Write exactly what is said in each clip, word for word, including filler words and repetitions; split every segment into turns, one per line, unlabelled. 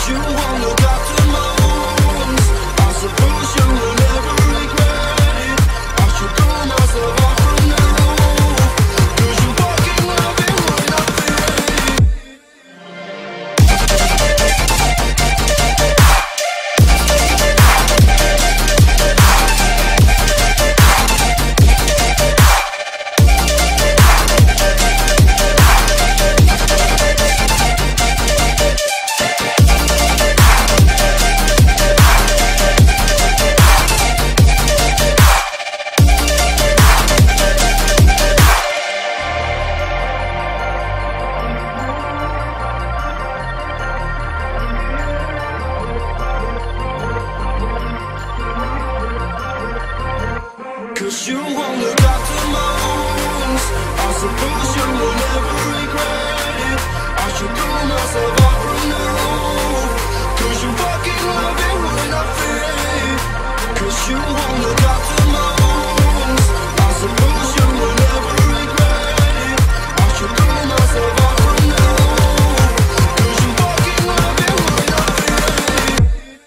you won't look after my wounds. I suppose you will never regret it. I should throw myself off from the roof, 'cause you fucking love it when I feel it. Cause you won't look after my wounds. I suppose you will never regret it. I should throw myself off from the roof, 'cause you fucking love it when I feel it. Cause you won't look after my wounds. I suppose you will never regret it. I should throw myself off from the roof, 'cause you fucking love it when I feel it.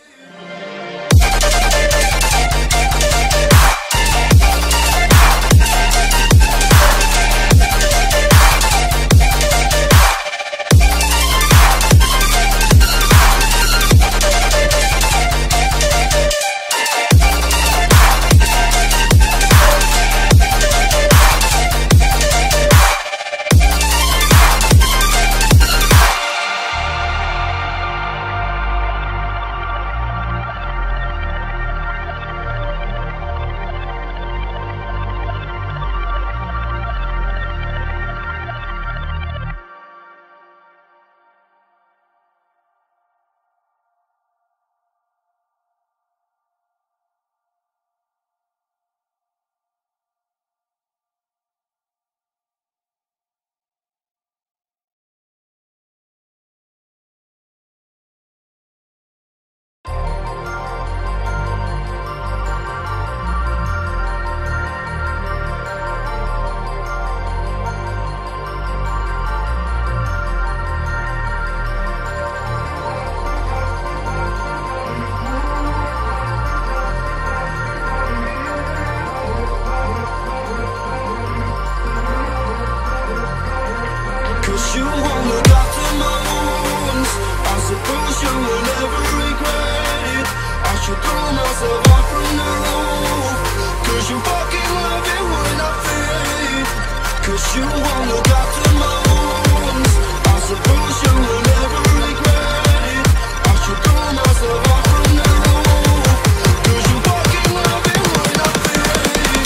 You won't look after my wounds. I suppose you will never regret it. I should throw myself off from the roof, 'cause you fucking love it when I feel it. 'Cause you won't look after my wounds. I suppose you will never regret it. I should throw myself off from the roof, 'cause you fucking love it when I feel it.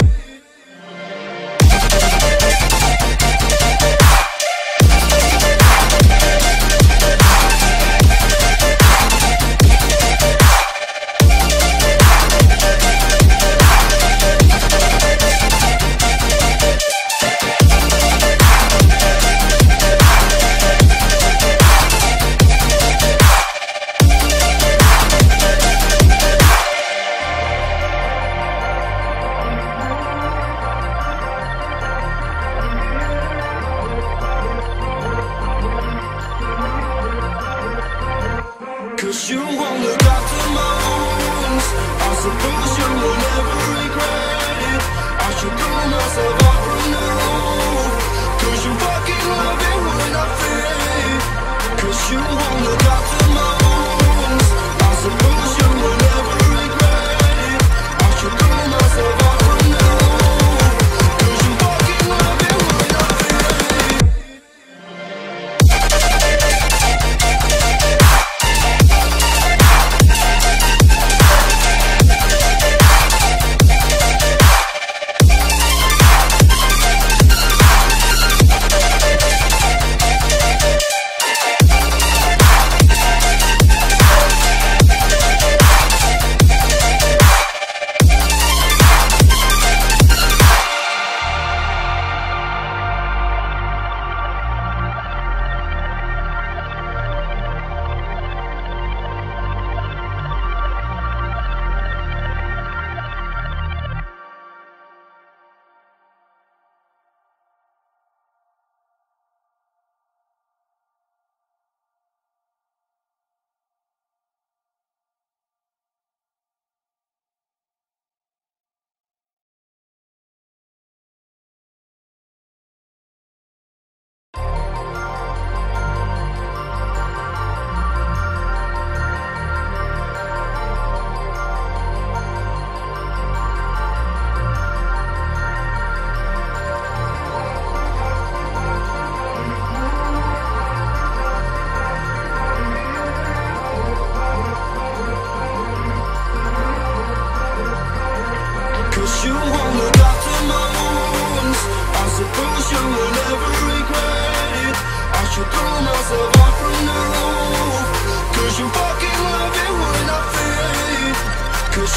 Cause you won't look after my wounds. I suppose you will never regret it. I should throw myself off from the roof, 'cause you fucking love it when I feel it. 'Cause you won't look after my wounds. I suppose you will never regret it. I should throw myself off from the roof, 'cause you fucking love it when I feel it.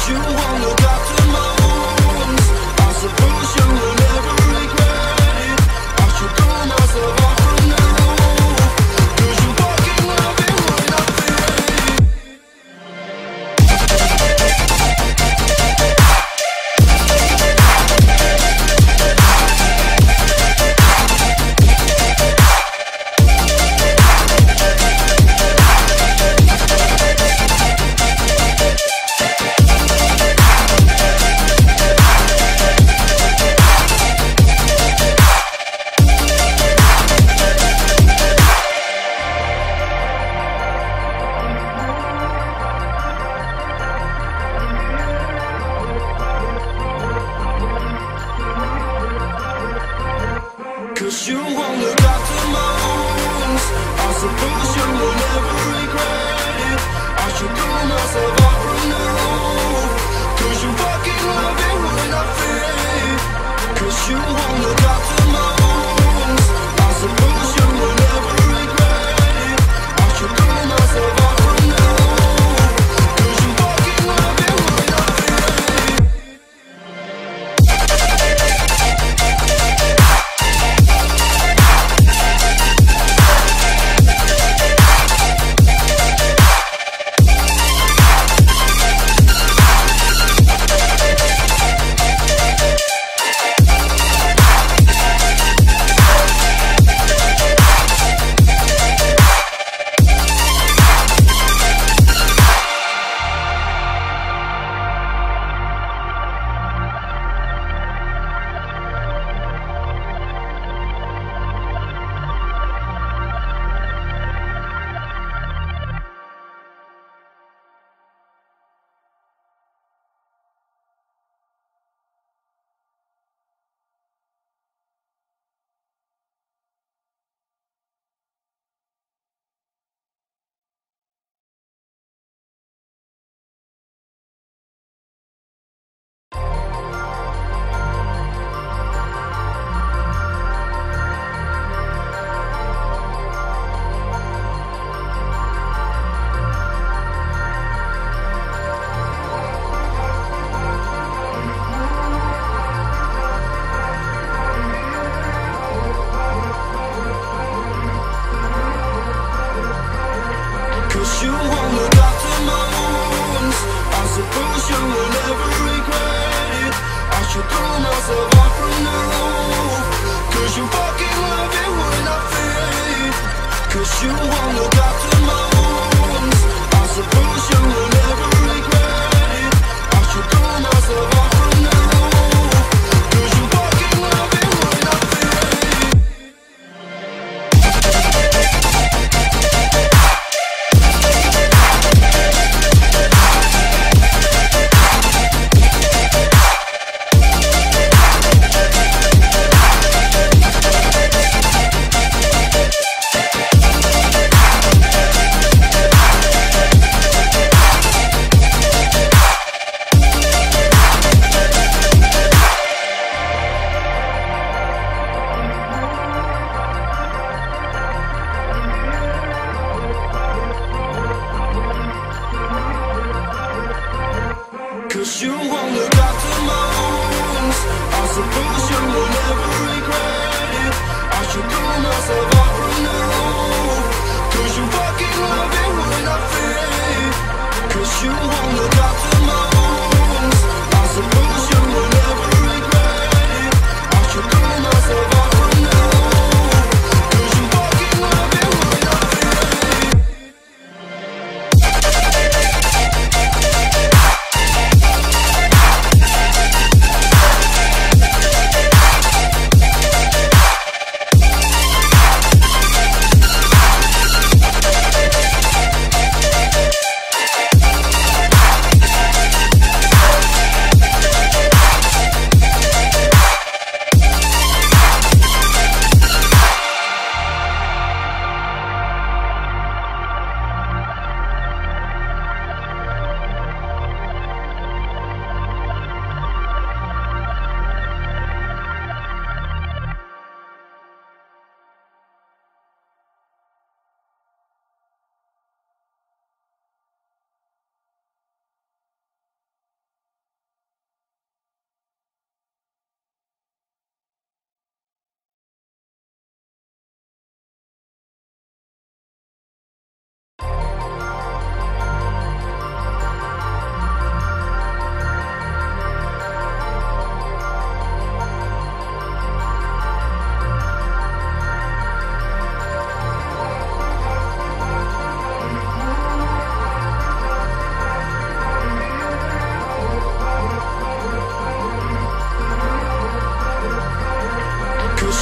you won't look after my wounds. I suppose you will never regret it. I should throw myself off from the roof, 'cause you fucking love it when I feel it. Cause you won't look after my wounds. I suppose you will never regret it. I should throw myself off from the roof, 'cause you fucking love it when I feel it. Cause you won't look after my wounds. I suppose you will never regret it. I should throw myself off from the roof, 'cause you fucking love it when I feel it. You won't look after my wounds. I suppose you will never regret it. I should throw myself off from the roof, 'cause you fucking love it when I feel it. 'Cause you won't look after my wounds. I suppose you will never regret it. I should throw myself off from the roof, 'cause you fucking love it when I feel it.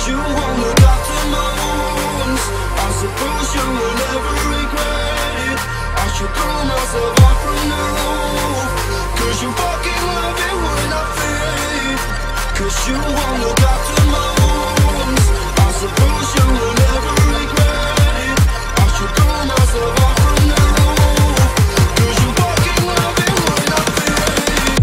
Cause you won't look after my wounds. I suppose you will never regret it. I should throw myself off from the roof. Cause you fucking love it when I fade. Cause you won't look after my wounds. I suppose you will never regret it. I should throw myself off from the roof. Cause you fucking love it when I fade.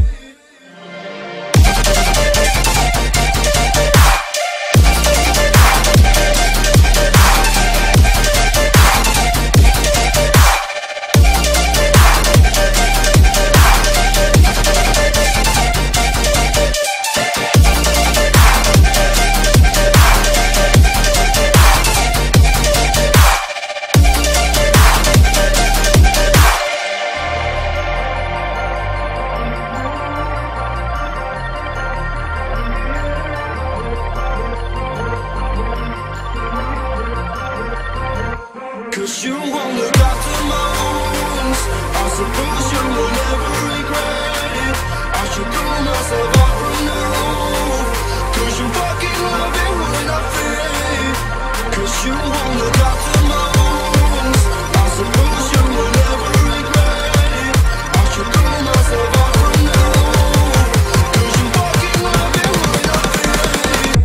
Cause you won't look after my wounds. I suppose you will never regret it. I should throw myself off from the roof. Cause you fucking love it when I fade. Cause you won't look after my wounds. I suppose you will never regret it. I should throw myself off from the roof. Cause you fucking love it when I fade.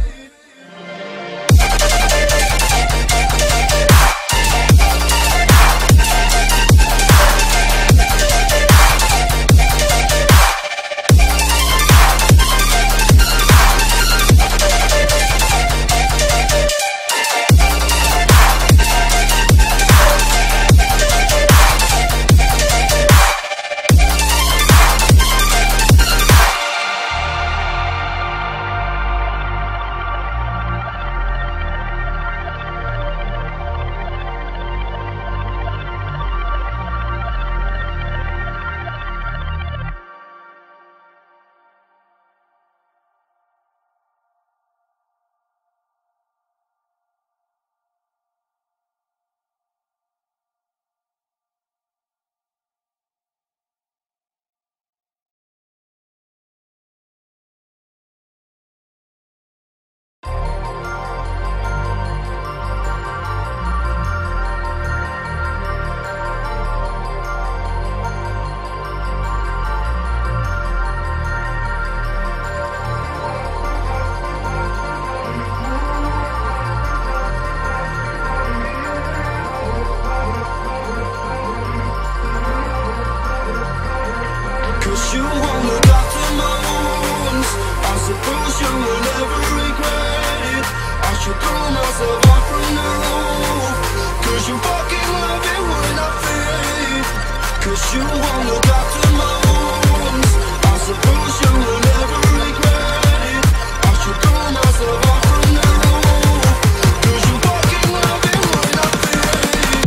Cause you won't look after my wounds. I suppose you will never regret it. I should throw myself off from the roof. Cause you fucking love it when I fade. Cause you won't look after my wounds. I suppose you will never regret it. I should throw myself off from the roof. Cause you fucking love it when I fade.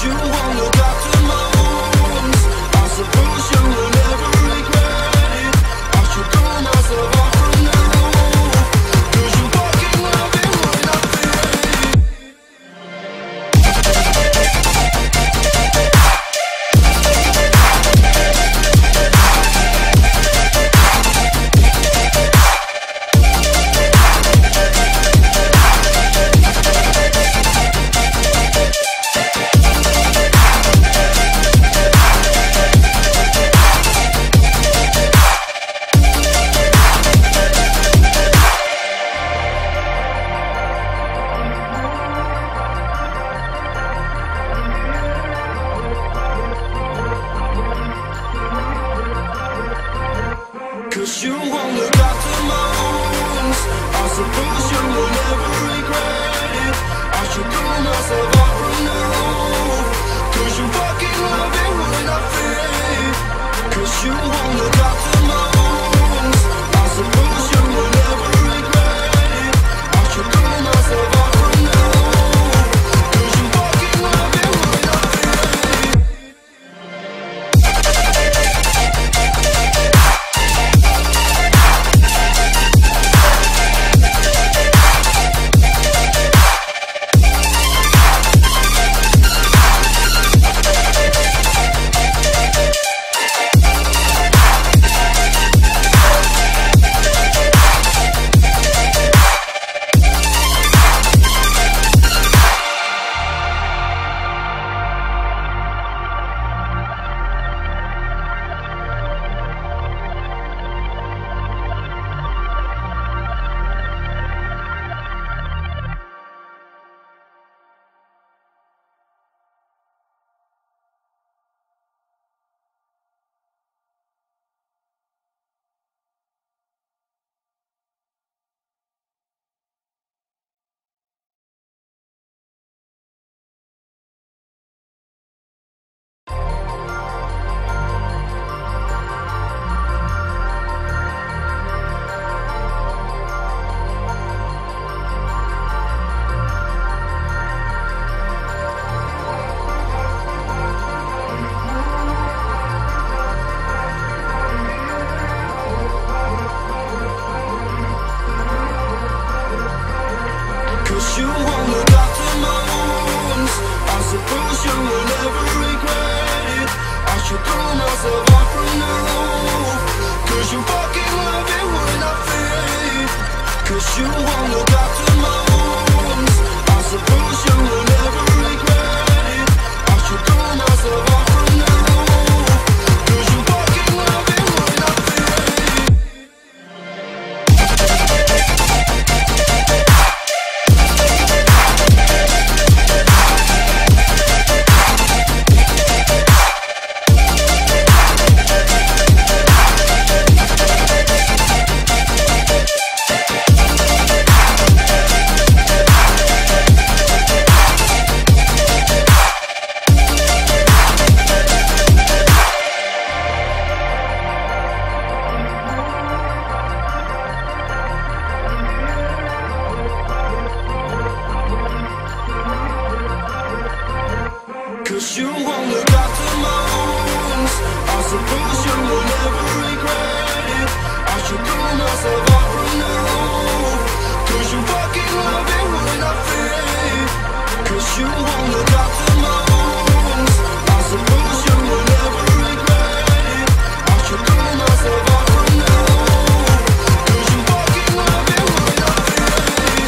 you won't look after my wounds. I suppose you will never regret it. I should throw myself off from the roof, 'cause you fucking love it when I feel it. Cause you won't look after my wounds. I suppose you will never regret it. I should throw myself off from the roof, 'cause you fucking love it when I feel it. Cause you won't look after my wounds. I suppose you will never regret it. I should throw myself off from the roof, 'cause you fucking love it when I feel it. Cause you won't look after my wounds. I suppose you will never regret it. I should throw myself off from the roof, 'cause you fucking love it when I feel it. Cause you won't look after my wounds. I suppose you will never regret it. I should throw myself off from the roof, 'cause you fucking love it when I feel it. Cause you won't look after my wounds. I suppose you will never regret it. I should throw myself off from the roof, 'cause you fucking love it when I feel it. Cause you won't look after my wounds. I suppose you will never regret it. I should throw myself off from the roof, 'cause you fucking love it when I feel it.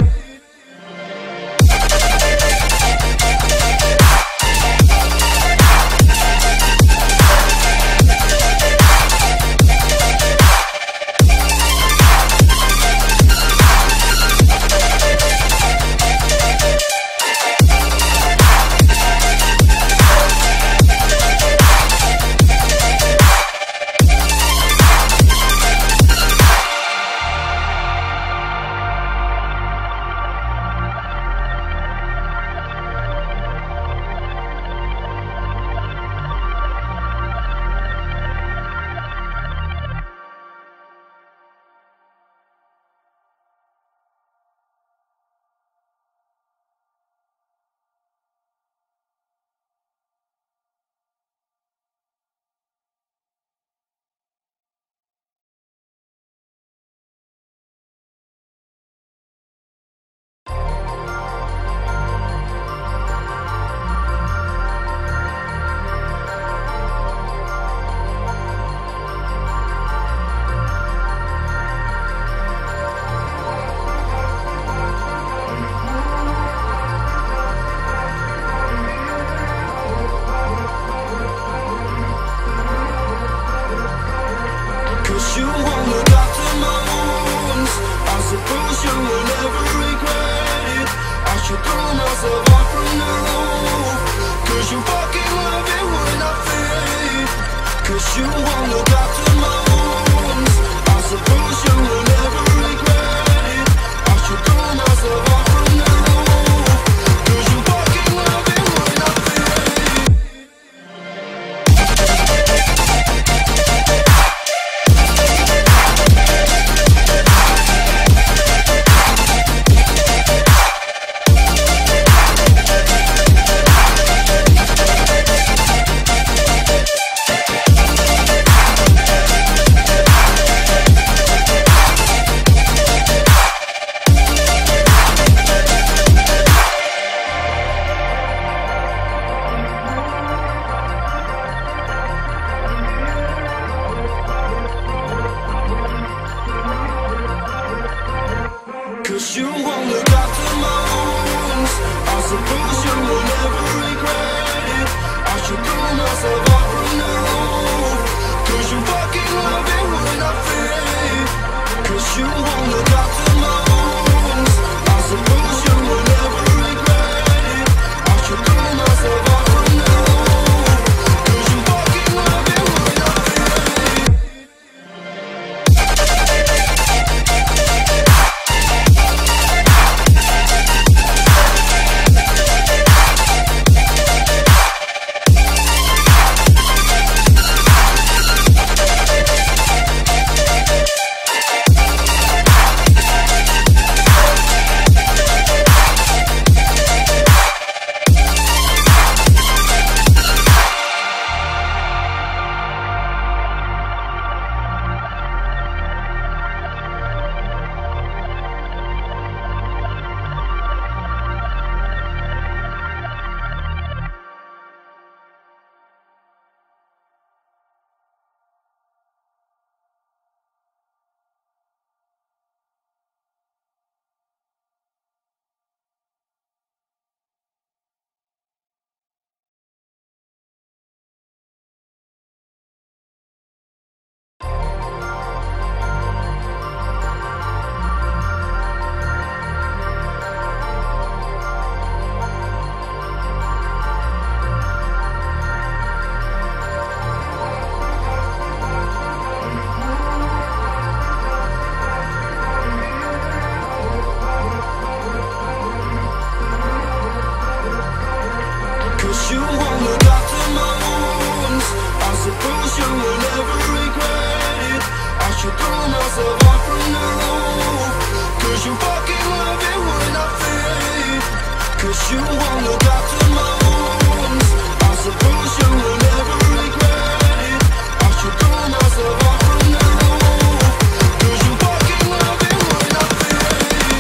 Cause you won't look after my wounds. I suppose you will never regret it. I should throw myself off from the roof. Cause you fucking love it when I fade. Cause you won't look after my wounds. I suppose you will never regret it. I should throw myself off from the roof. Cause you fucking love it when I fade.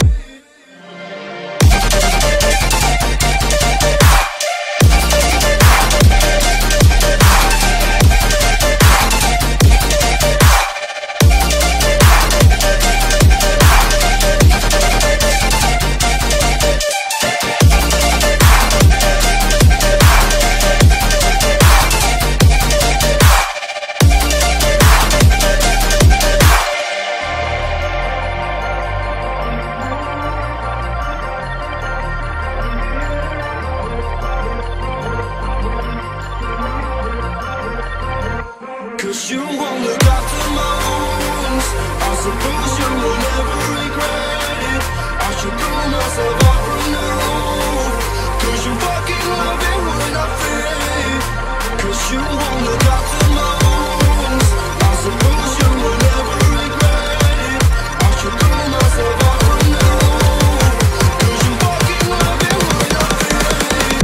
Cause you won't look after my wounds. I suppose you will never regret it. I should throw myself off from the roof. Cause you fucking love it when I fade. Cause you won't look after my wounds. I suppose you will never regret it. I should throw myself off from the roof. Cause you fucking love it when I fade.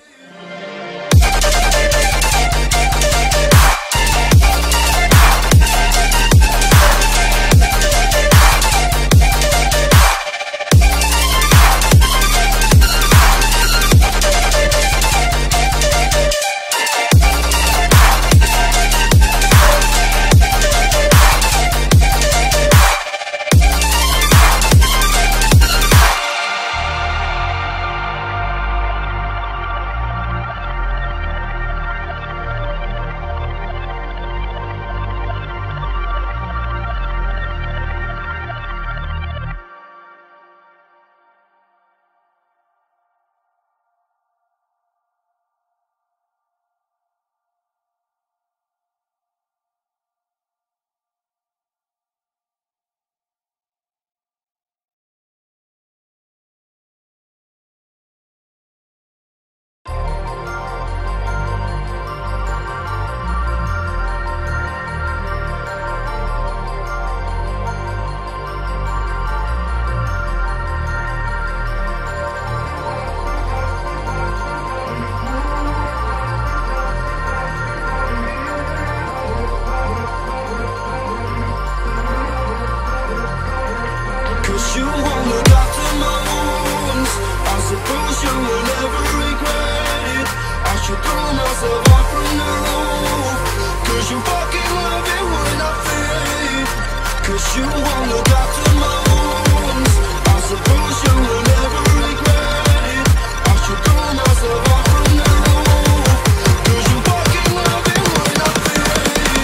Cause you won't look after my wounds. I suppose you will never regret it. I should throw myself off from the roof. Cause you fucking love it when I fade. Cause you won't look after my wounds. I suppose you will never regret it. I should throw myself off from the roof. Cause you fucking love it when I fade.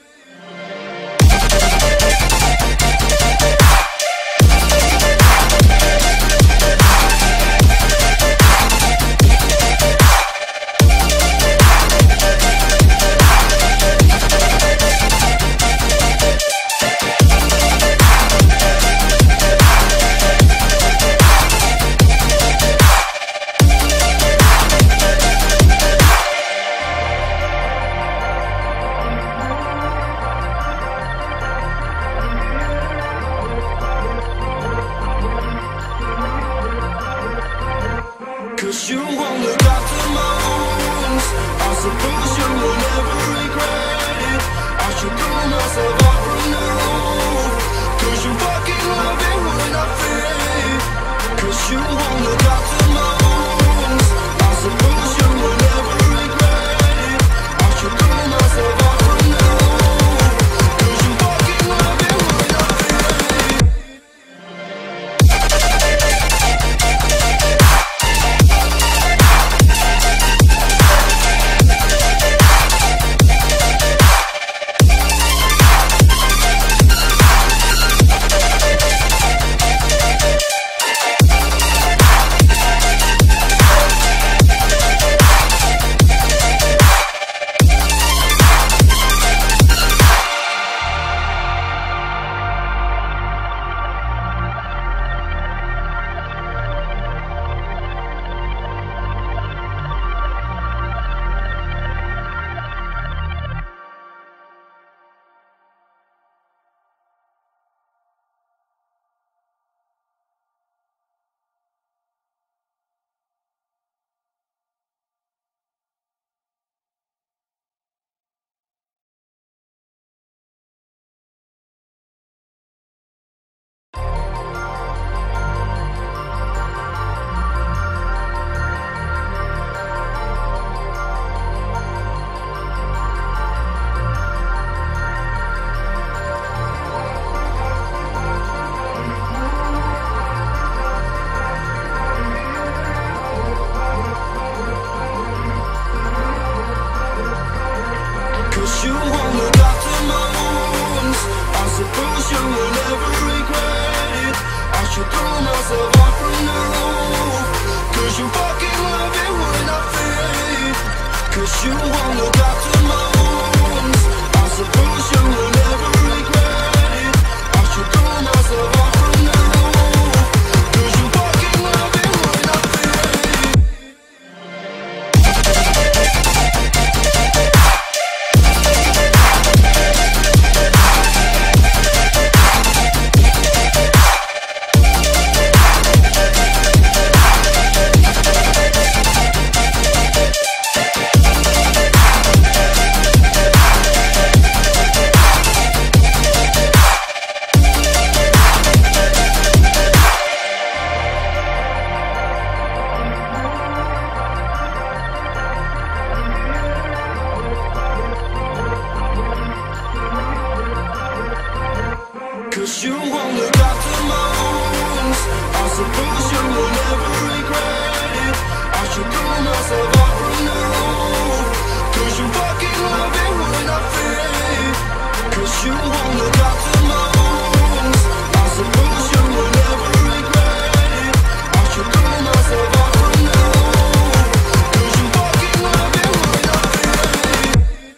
Cause you won't look after my wounds. I suppose you will never regret it. I should throw myself off from the roof. Cause you fucking love it when I fade. Cause you won't look after my wounds. I suppose you will never regret it. I should throw myself off from the roof. Cause you fucking love it when I fade. should throw myself off the roof. Cause you fucking love it when I fade. Cause you won't look after my wounds. I suppose you will never regret it. I should throw myself off the roof. Cause you fucking love it when I fade. Cause you won't look after my wounds. I suppose you will never regret it. I should throw myself off the roof. Cause you fucking love it when I fade. Cause you won't look after my wounds. I suppose you will never regret it. I should throw myself off the roof. Cause you fucking love it when I fade.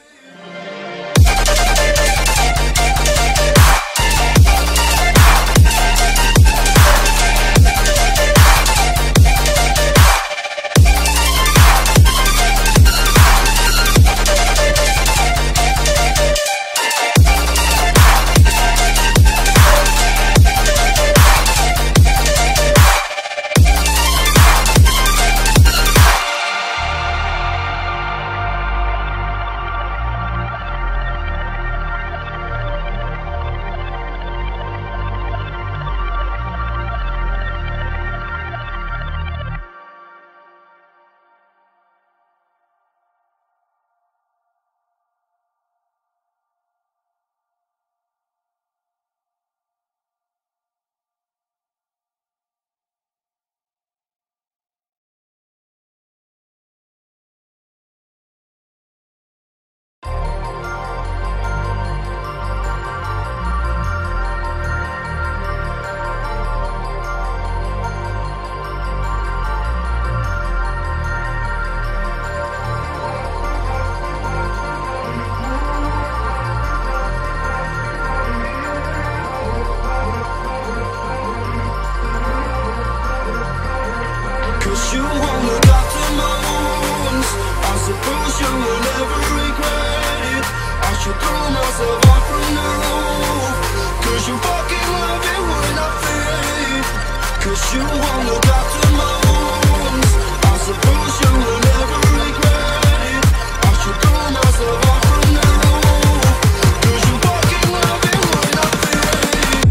You won't look after my wounds. I suppose you will never regret it. I should throw myself off the roof. Cause you fucking love it when I fade. Cause you won't look after my wounds. I suppose you will never regret it. I should throw myself off the roof. Cause you fucking love it when I fade.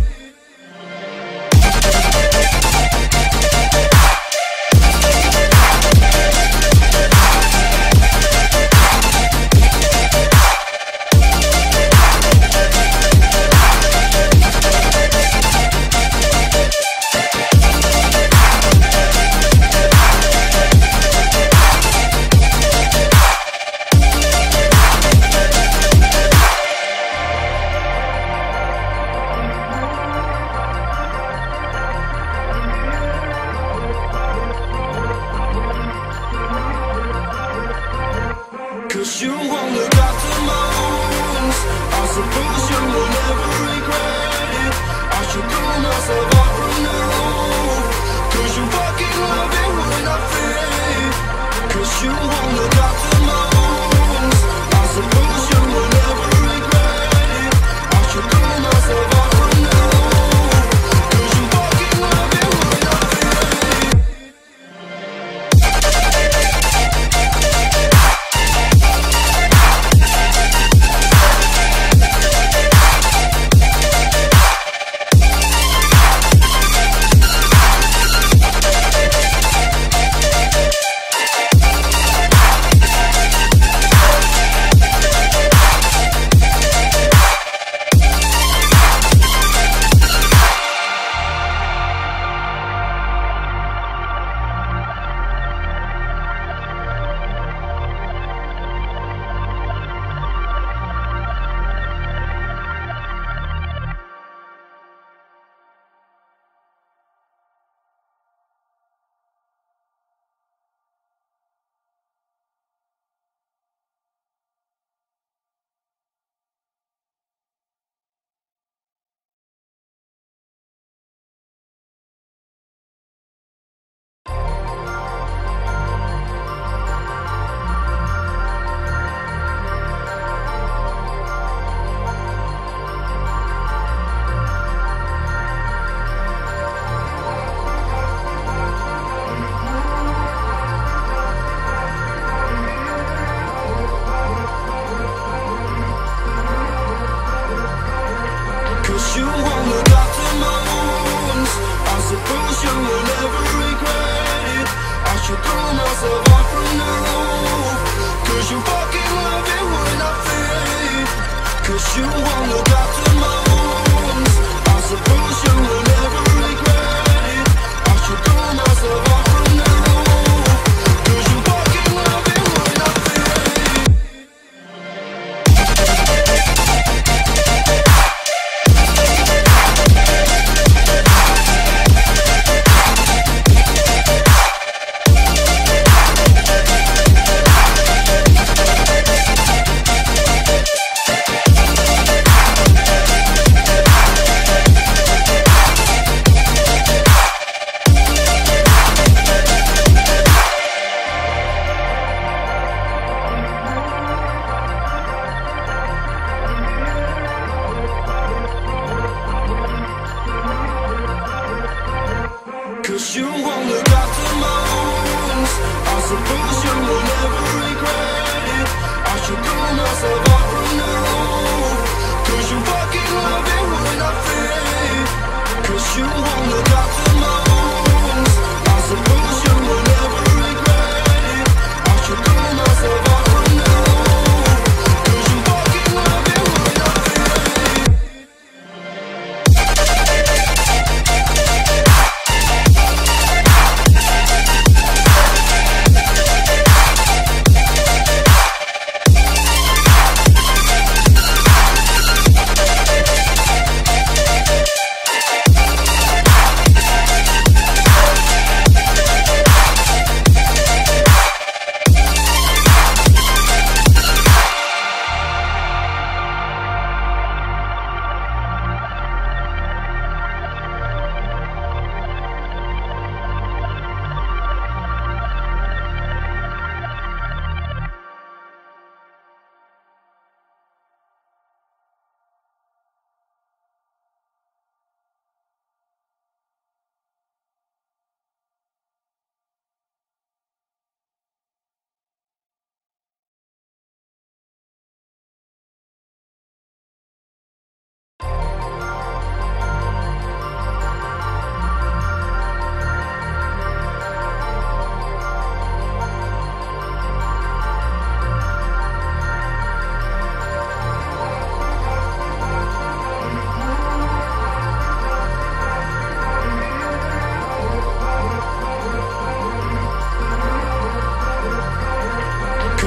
Cause you won't look after my wounds. I suppose you will never regret it. I should throw myself off the roof. Cause you fucking love it when I fade. Cause you won't look after my wounds. I suppose you will never regret it. I should throw myself off the roof. Cause you fucking love it when I fade.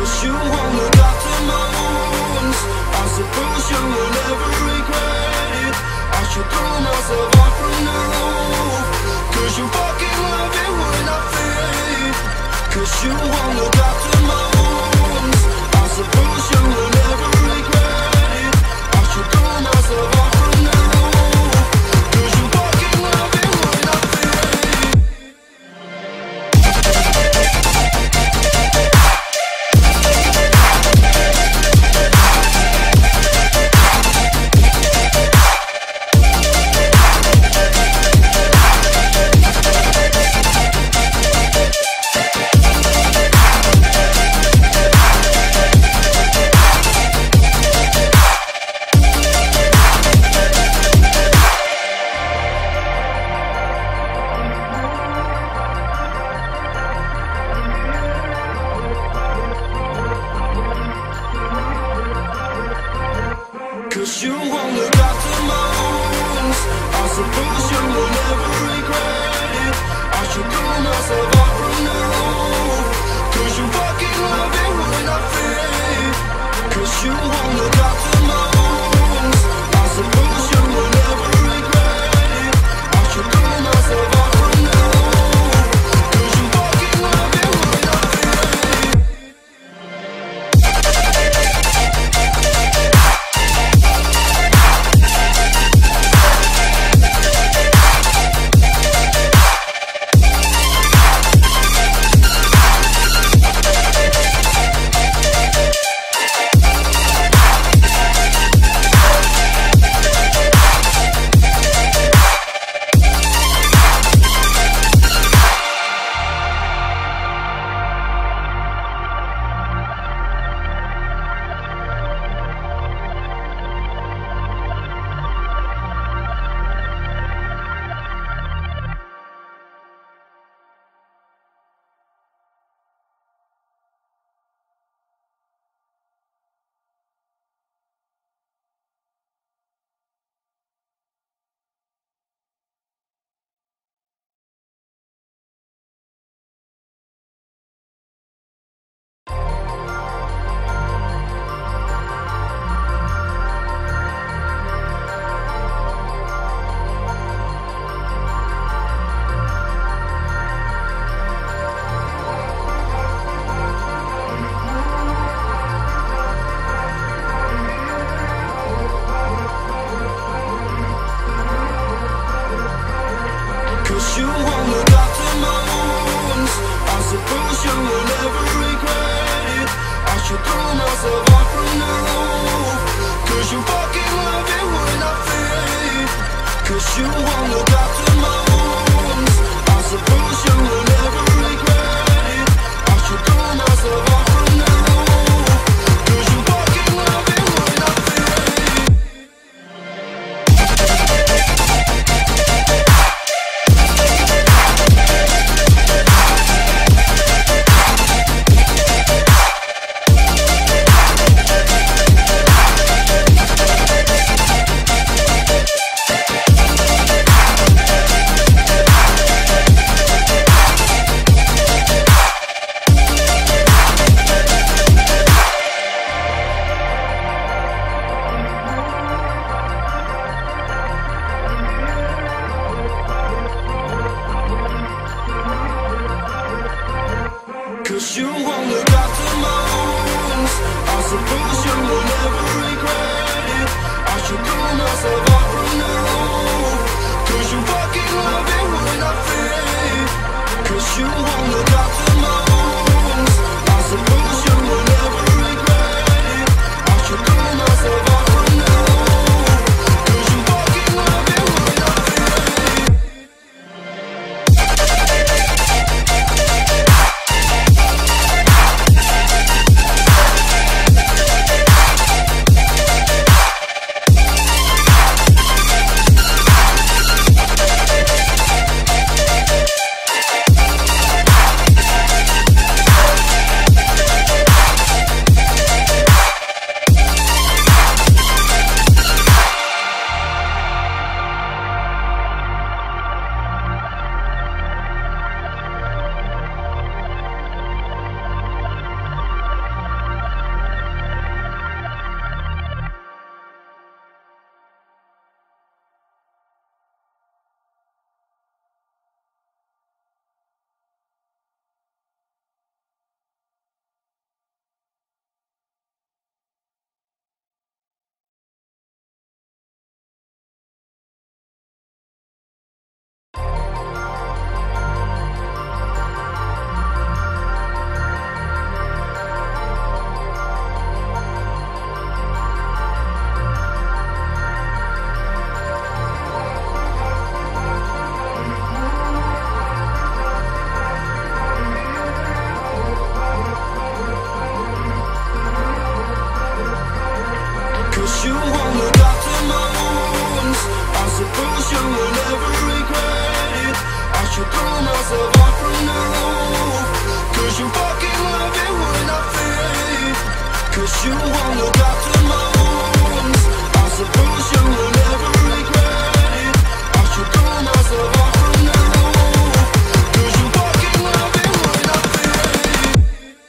Cause you won't look after my wounds. I suppose you will never regret it. I should throw myself off from the roof. Cause you fucking love it when I fade. Cause you won't look after my wounds. I suppose you will never regret it. I should throw myself off from the roof. Cause you fucking love it when I fade. Cause you won't look after my wounds. I suppose you will never regret it. I should throw myself off from the roof. Cause you fucking love it when I fade. Cause you won't look after my wounds. I suppose you will never regret it. I should throw myself off from the roof. Cause you fucking love it when I fade. Cause you won't look after my wounds. I suppose you will never regret it. I should throw myself off from the roof. Cause you fucking love it when I feel it.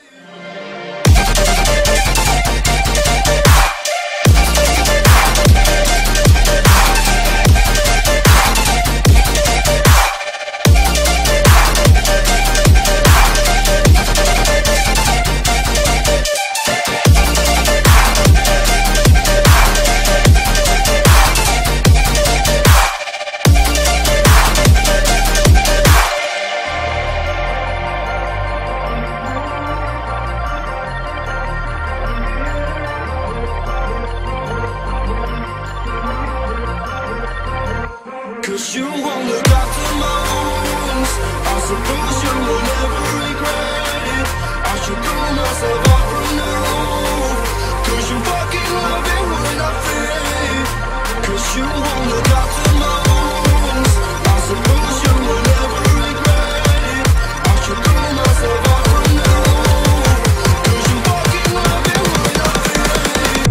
Cause you won't look after my wounds. I suppose you will never regret it. I should throw myself off from the roof. Cause you fucking love it when I feel it. Cause you won't look after my wounds. I suppose you will never regret it. I should throw myself off from the roof. Cause you fucking love it when I feel it.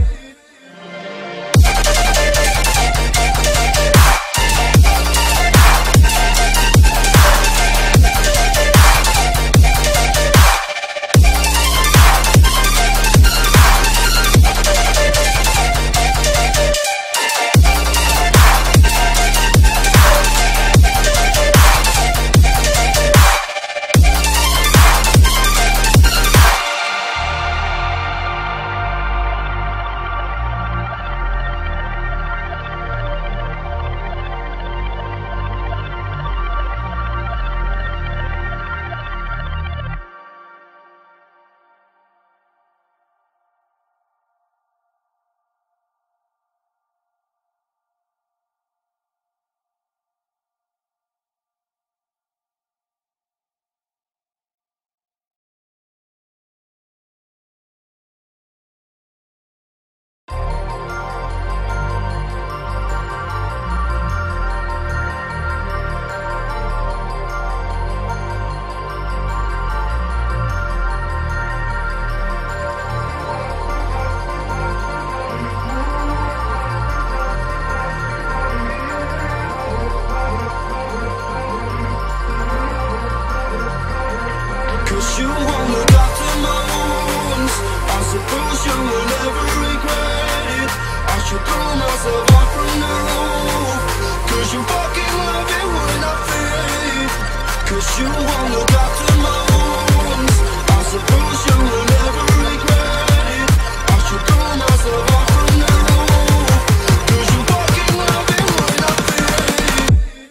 Cause you won't look after my wounds. I suppose you will never regret it. I should throw myself off from the roof. Cause you fucking love it when I feel it. Cause you won't look after my wounds. I suppose you will never regret it. I should throw myself off from the roof. Cause you fucking love it when I feel it.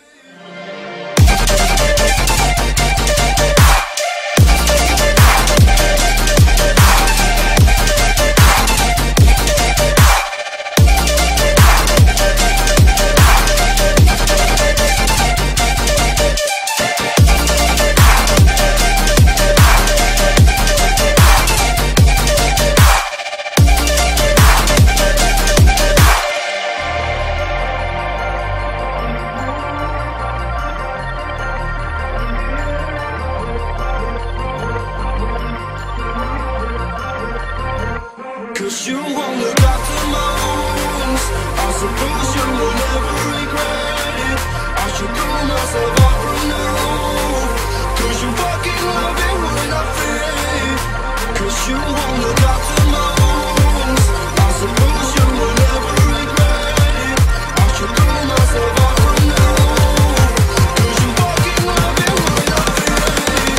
Cause you won't look after my wounds. I suppose you will never regret it. I should throw myself off from the roof. Cause you fucking love it when I feel it. Cause you won't look after my wounds. I suppose you will never regret it. I should throw myself off from the roof. Cause you fucking love it when I feel it.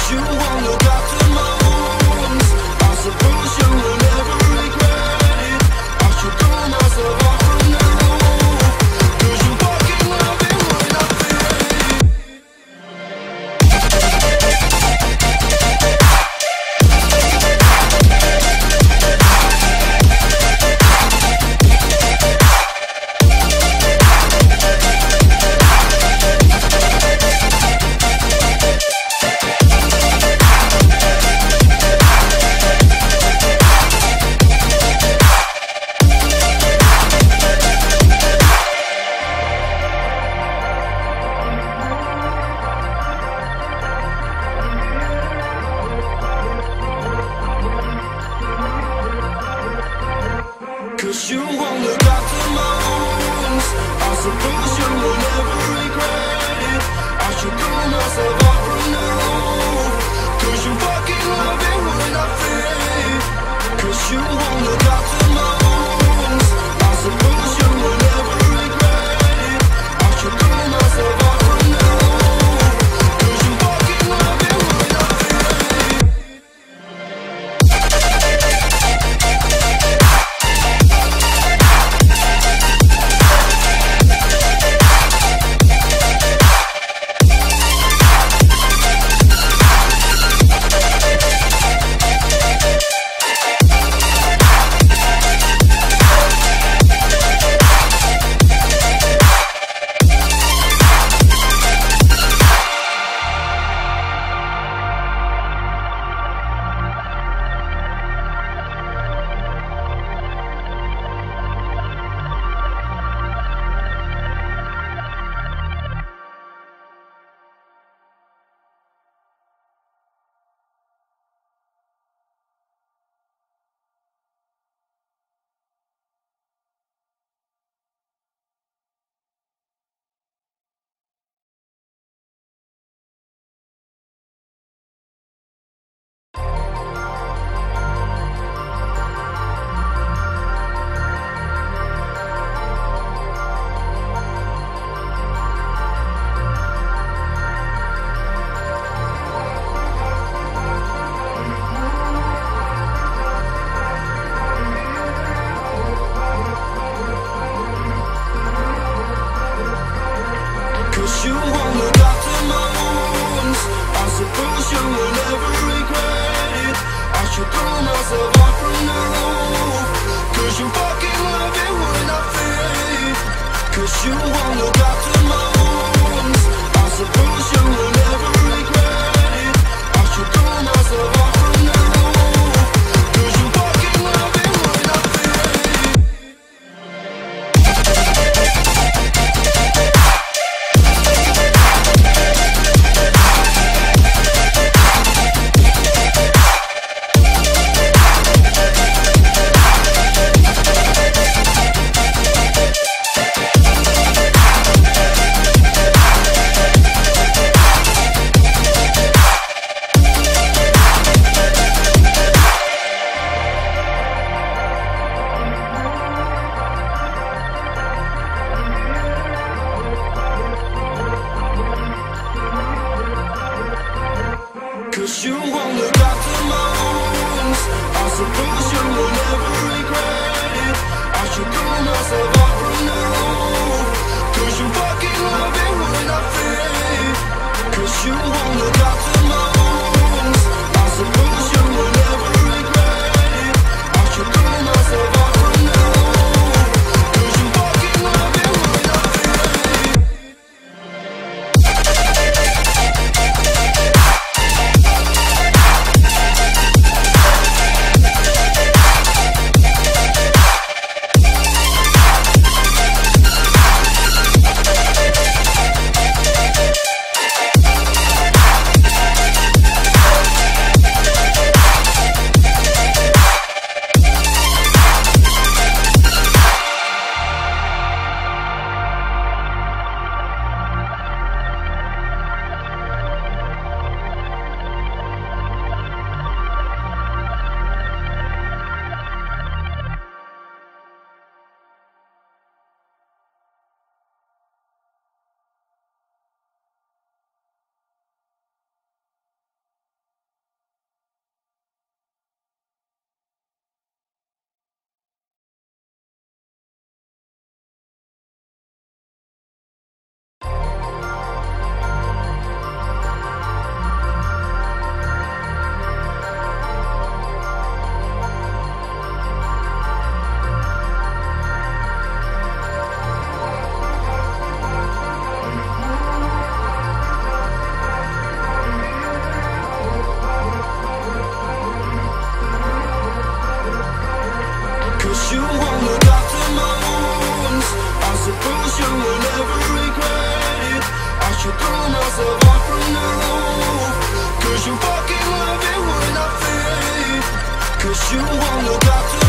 Cause you won't look after my wounds. I suppose you will never regret it. I should throw myself off from the roof. Cause you fucking love it when I feel it. Cause you won't look after my wounds. I suppose you will never regret it. I should throw myself off from the roof. Cause you fucking love it when I feel it. Cause you won't look after my wounds. I suppose you will never regret it. I should throw myself off from the roof. Cause you fucking love it when I feel it. Cause you won't look after my wounds. I suppose you will never regret it. I should throw myself off from the roof. Cause you fucking love it when I feel it. Cause you won't look after my wounds. I suppose you will never regret it. I should throw myself off from the roof. Cause you fucking love it when I feel it. Cause you won't look after